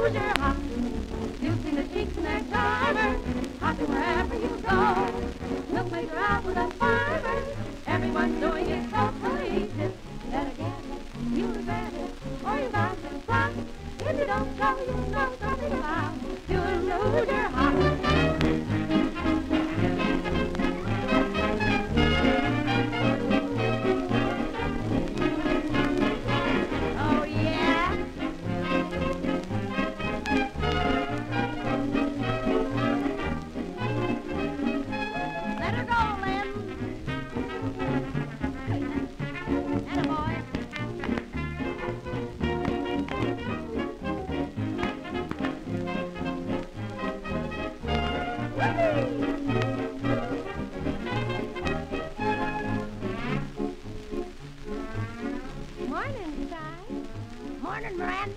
Hoosier hop. Juicing the cheeks and their charmer, hopping wherever you go. Milkmaids are out with a farmer, everyone's doing it so courageous. Then again, you regret it, or you're bound to stop. If you don't show, you know something about doing the Hoosier hop. Morning, Si. Morning, Miranda.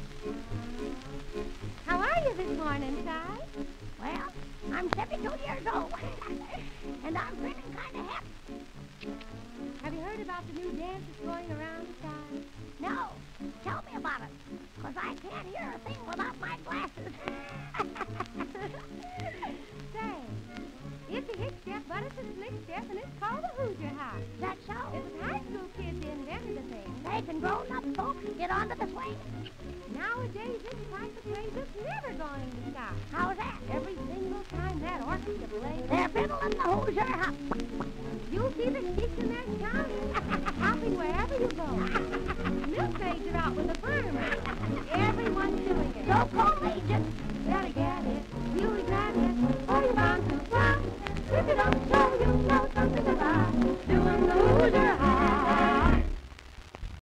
How are you this morning, Si? Well, I'm 72 years old, and I'm feeling kind of happy. Have you heard about the new dance that's going around, Si? No, tell me about it, because I can't hear a thing without my glasses. Say, it's a hick step, but it's a slick step, and it's called the Hoosier hop. That so? It was high school kids that invented the thing. They can grown-up folks get onto the swing. Nowadays, this type of craze is never going to stop. How's that? Every single time that orchestra plays, They're fiddling the Hoosier hop.